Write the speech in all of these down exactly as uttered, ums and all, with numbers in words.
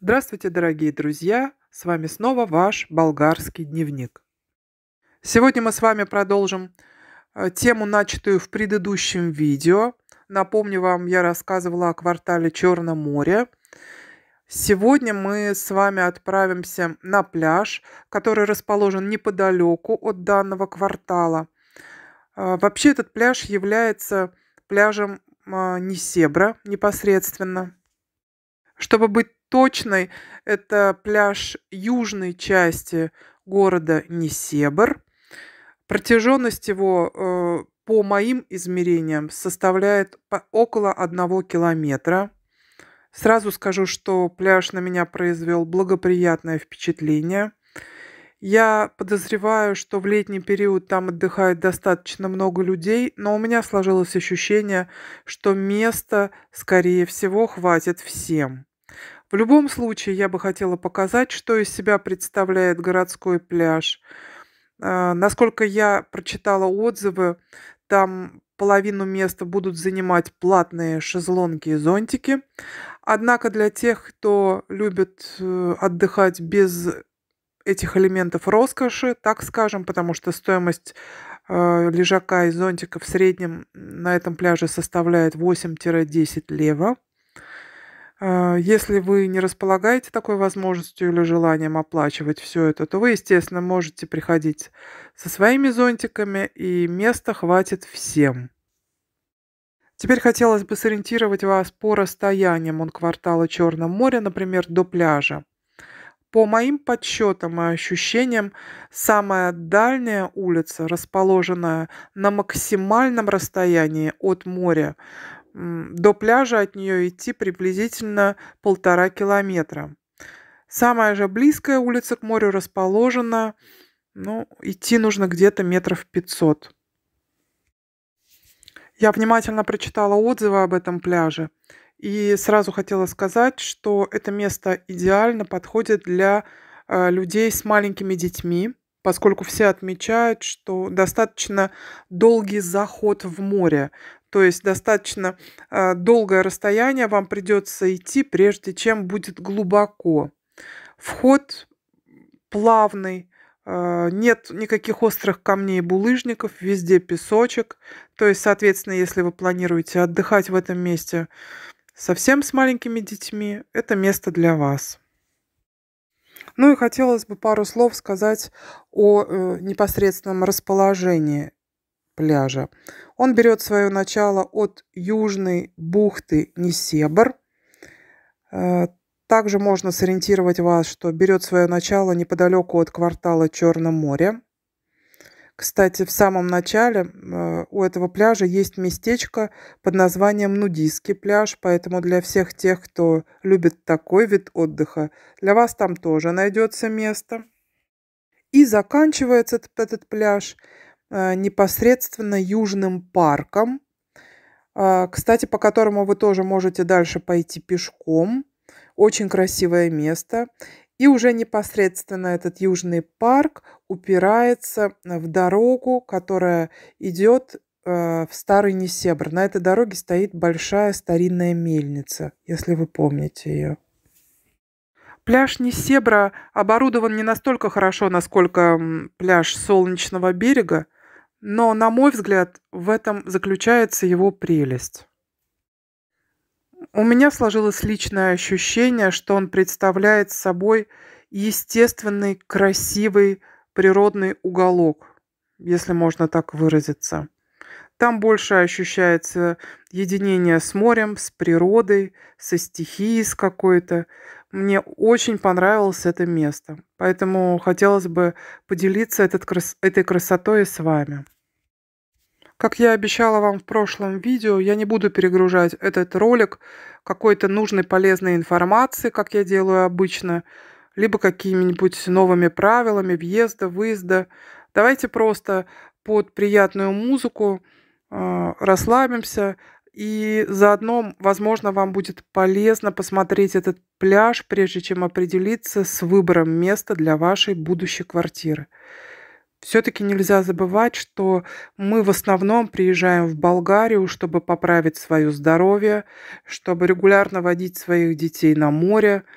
Здравствуйте, дорогие друзья! С вами снова ваш болгарский дневник. Сегодня мы с вами продолжим э, тему, начатую в предыдущем видео. Напомню вам, я рассказывала о квартале Черное море. Сегодня мы с вами отправимся на пляж, который расположен неподалеку от данного квартала. Э, Вообще этот пляж является пляжем э, Несебра непосредственно. Чтобы быть точной, это пляж южной части города Несебр. Протяженность его, э, по моим измерениям, составляет по- около одного километра. Сразу скажу, что пляж на меня произвел благоприятное впечатление. Я подозреваю, что в летний период там отдыхает достаточно много людей, но у меня сложилось ощущение, что места, скорее всего, хватит всем. В любом случае, я бы хотела показать, что из себя представляет городской пляж. А, Насколько я прочитала отзывы, там половину места будут занимать платные шезлонги и зонтики. Однако для тех, кто любит э, отдыхать без этих элементов роскоши, так скажем, потому что стоимость э, лежака и зонтика в среднем на этом пляже составляет восемь-десять лева. А, Если вы не располагаете такой возможностью или желанием оплачивать все это, то вы, естественно, можете приходить со своими зонтиками, и места хватит всем. Теперь хотелось бы сориентировать вас по расстояниям от квартала Черное море, например, до пляжа. По моим подсчетам и ощущениям, самая дальняя улица, расположенная на максимальном расстоянии от моря, м, до пляжа от нее идти приблизительно полтора километра. Самая же близкая улица к морю расположена, ну, идти нужно где-то метров пятьсот. Я внимательно прочитала отзывы об этом пляже и сразу хотела сказать, что это место идеально подходит для э, людей с маленькими детьми, поскольку все отмечают, что достаточно долгий заход в море, то есть достаточно э, долгое расстояние вам придется идти, прежде чем будет глубоко. Вход плавный, э, нет никаких острых камней и булыжников, везде песочек. То есть, соответственно, если вы планируете отдыхать в этом месте совсем с маленькими детьми, это место для вас. Ну и хотелось бы пару слов сказать о э, непосредственном расположении пляжа. Он берет свое начало от южной бухты Несебр. Э, Также можно сориентировать вас, что берет свое начало неподалеку от квартала Черное море. Кстати, в самом начале э, у этого пляжа есть местечко под названием Нудистский пляж, поэтому для всех тех, кто любит такой вид отдыха, для вас там тоже найдется место. И заканчивается этот, этот пляж э, непосредственно южным парком, а, кстати, по которому вы тоже можете дальше пойти пешком. Очень красивое место. И уже непосредственно этот южный парк упирается в дорогу, которая идет э, в Старый Несебр. На этой дороге стоит большая старинная мельница, если вы помните ее. Пляж Несебра оборудован не настолько хорошо, насколько м, пляж Солнечного берега, но, на мой взгляд, в этом заключается его прелесть. У меня сложилось личное ощущение, что он представляет собой естественный, красивый природный уголок, если можно так выразиться. Там больше ощущается единение с морем, с природой, со стихией с какой-то. Мне очень понравилось это место, поэтому хотелось бы поделиться этот крас- этой красотой с вами. Как я обещала вам в прошлом видео, я не буду перегружать этот ролик какой-то нужной полезной информацией, как я делаю обычно, либо какими-нибудь новыми правилами въезда, выезда. Давайте просто под приятную музыку э, расслабимся, и заодно, возможно, вам будет полезно посмотреть этот пляж, прежде чем определиться с выбором места для вашей будущей квартиры. Все-таки нельзя забывать, что мы в основном приезжаем в Болгарию, чтобы поправить свое здоровье, чтобы регулярно водить своих детей на море.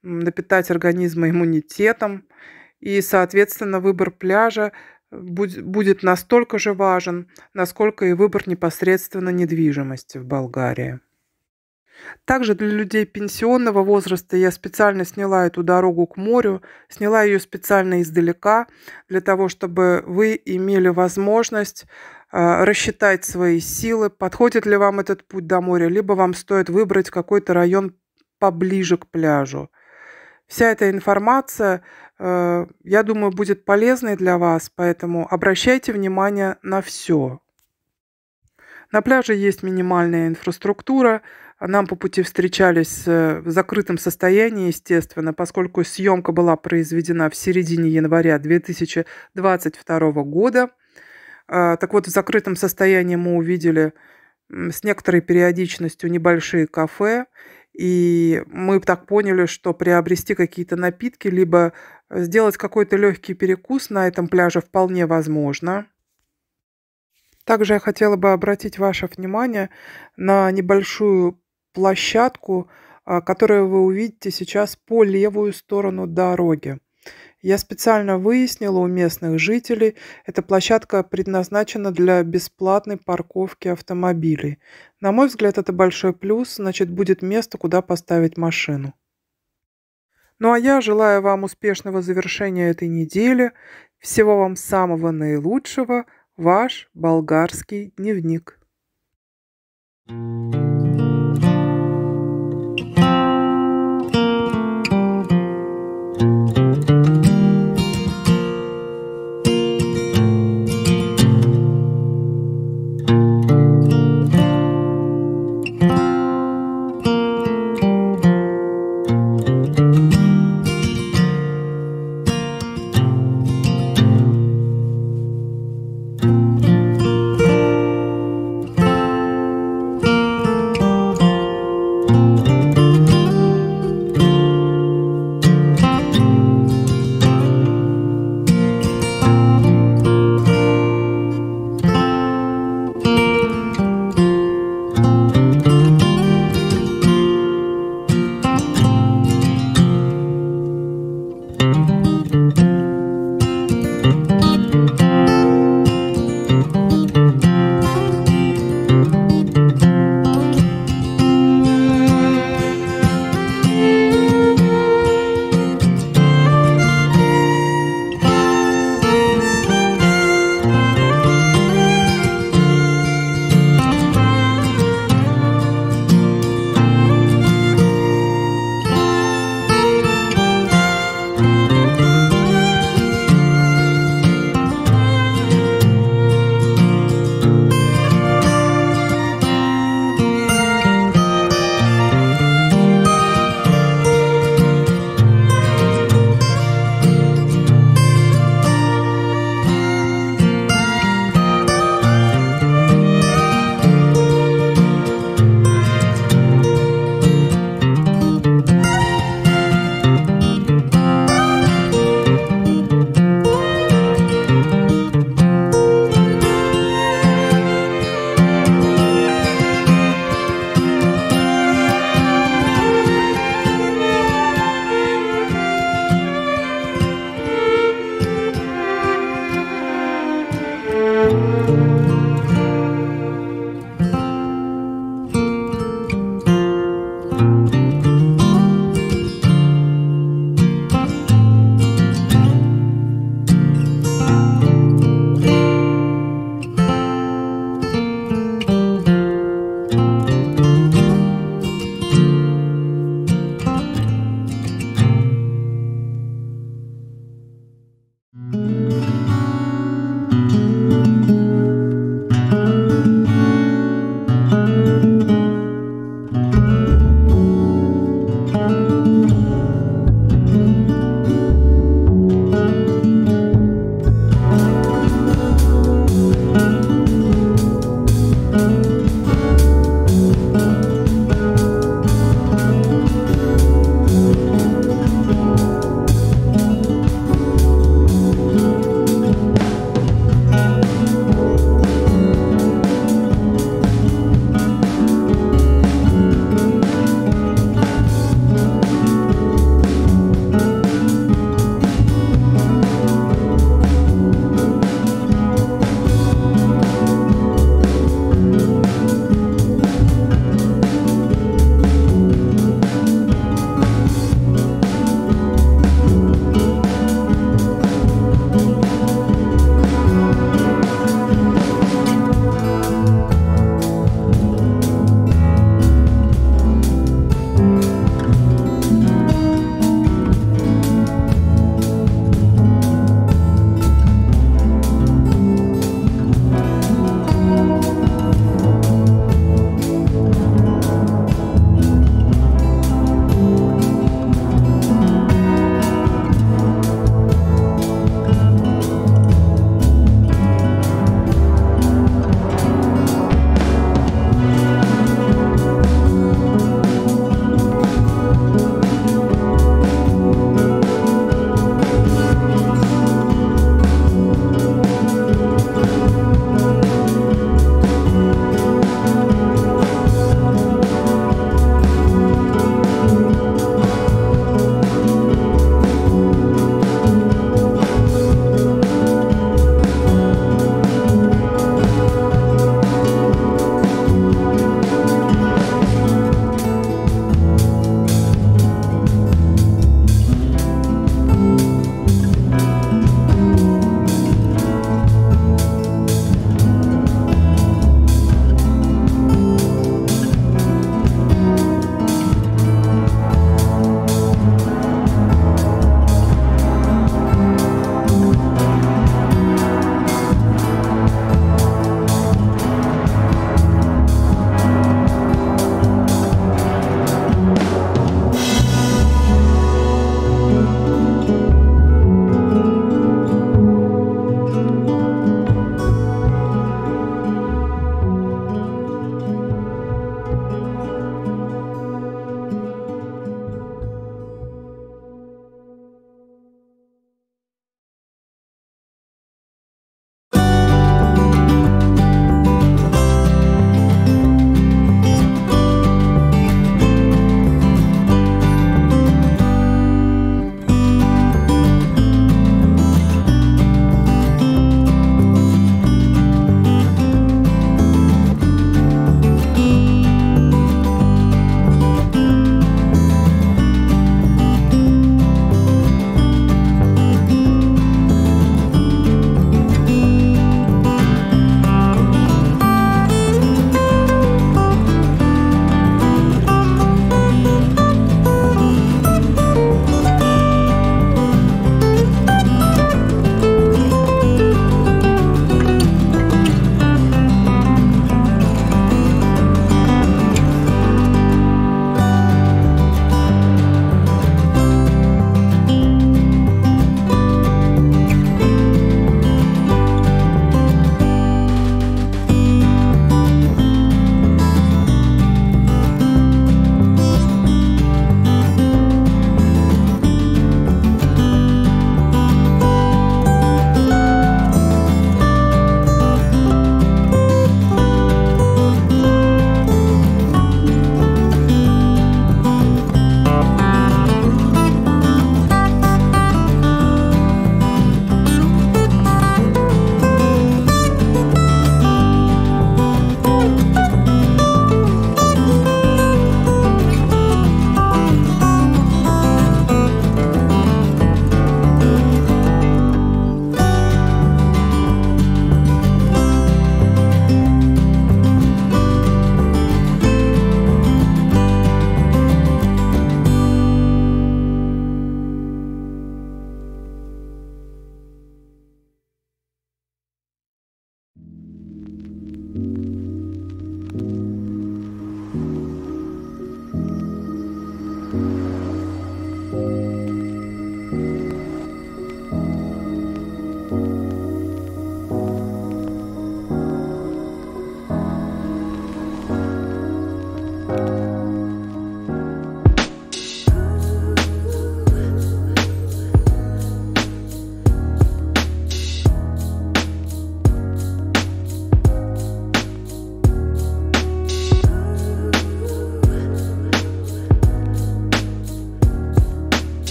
м, напитать организм иммунитетом. И, соответственно, выбор пляжа буд- будет настолько же важен, насколько и выбор непосредственно недвижимости в Болгарии. Также для людей пенсионного возраста я специально сняла эту дорогу к морю, сняла ее специально издалека, для того, чтобы вы имели возможность а, рассчитать свои силы, подходит ли вам этот путь до моря, либо вам стоит выбрать какой-то район поближе к пляжу. Вся эта информация, э, я думаю, будет полезной для вас, поэтому обращайте внимание на все. На пляже есть минимальная инфраструктура. Нам по пути встречались э, в закрытом состоянии, естественно, поскольку съемка была произведена в середине января две тысячи двадцать второго года. А, Так вот, в закрытом состоянии мы увидели м, с некоторой периодичностью небольшие кафе, и мы так поняли, что приобрести какие-то напитки, либо сделать какой-то легкий перекус на этом пляже вполне возможно. Также я хотела бы обратить ваше внимание на небольшую площадку, а, которую вы увидите сейчас по левую сторону дороги. Я специально выяснила у местных жителей, эта площадка предназначена для бесплатной парковки автомобилей. На мой взгляд, это большой плюс, значит, будет место, куда поставить машину. Ну а я желаю вам успешного завершения этой недели. Всего вам самого наилучшего. Ваш болгарский дневник.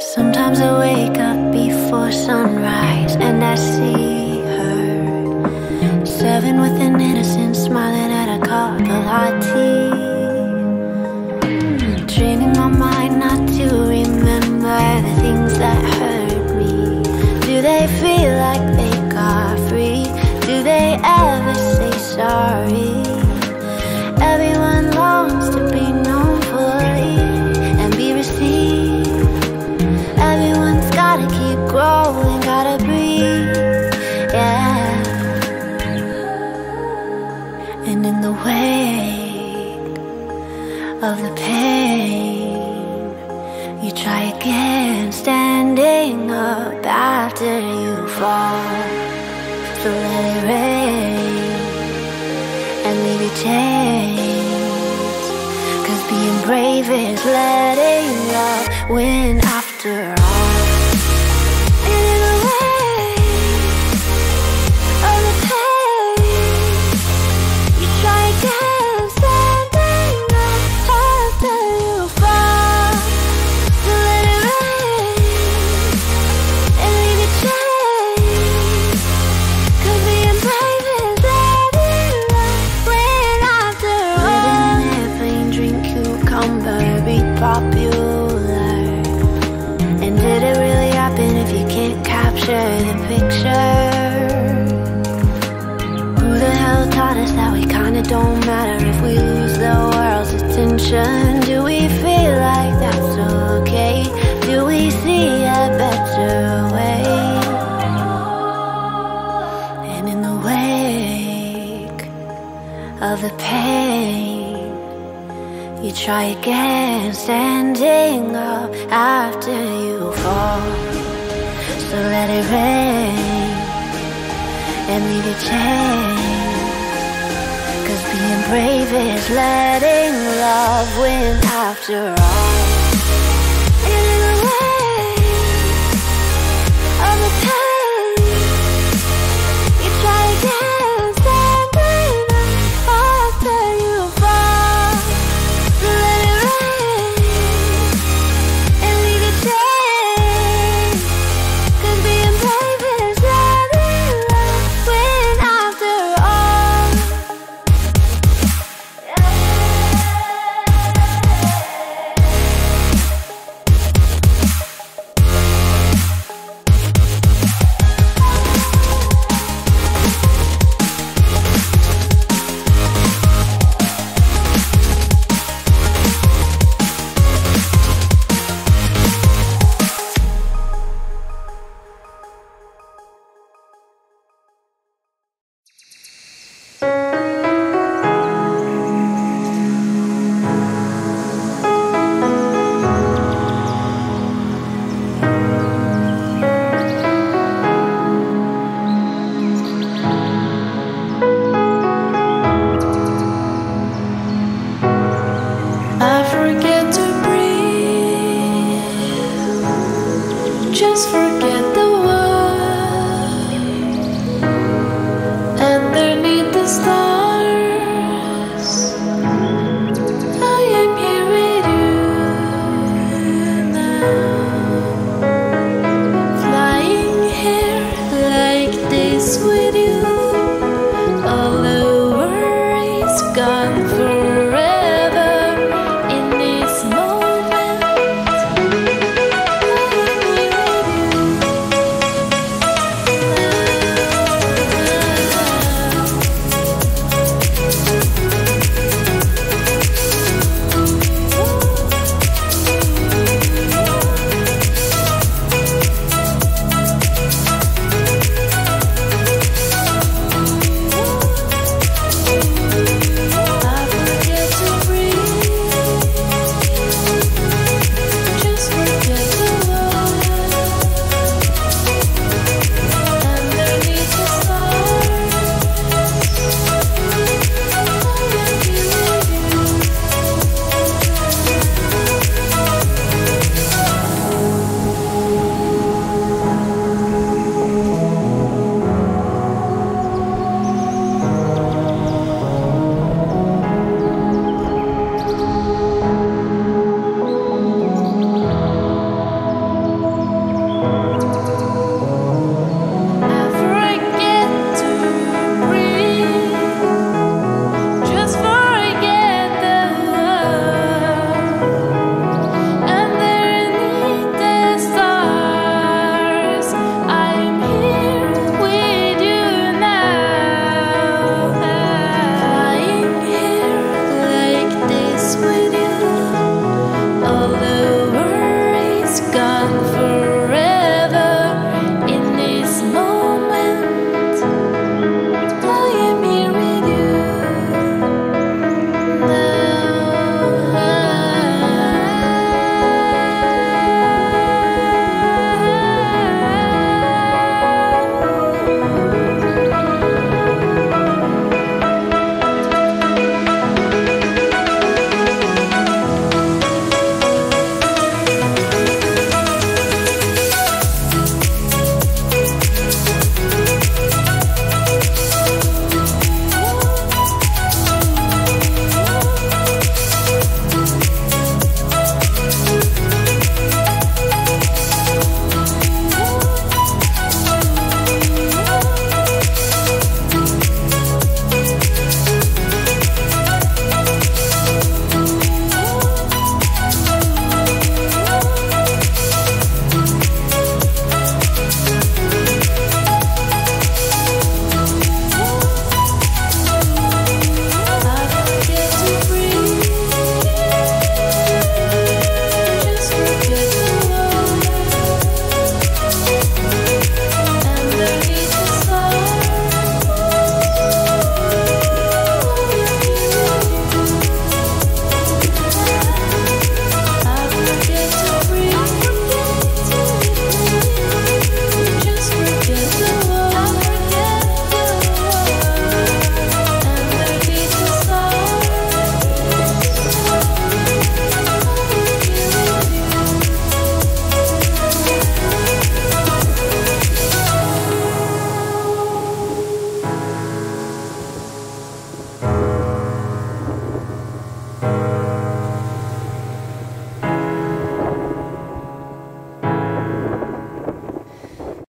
Sometimes I wake up before sunrise and I see her, serving with an innocent, smiling at a cup of hot tea, training my mind not to remember the things that hurt me. Do they feel like they got free? Do they ever say sorry? Everyone longs to be known fully and be received. Everyone's gotta keep growing, gotta breathe, yeah. And in the wake of the pain, you try again, standing up after you fall. So let it rain and leave your chains, 'cause being brave is letting love win after all. And in the wake of the pain, you try again, standing up after you fall. So let it rain and leave your chains, 'cause being brave is letting love win after all. Live in an airplane, drink cucumber, be popular. And did it really happen if you can't capture the picture? Who the hell taught us that we kinda don't matter if we lose the world's attention? Do we feel like that's okay? Do we see a better way? And in the wake of the pain, you try again, standing up after you fall. So let it rain and leave your chains, 'cause being brave is letting love win after all. And in the wake of the pain, you try again, standing up after you fall. So let it rain and leave your chains, 'cause being brave is letting love win after all. I forget to breathe, just forget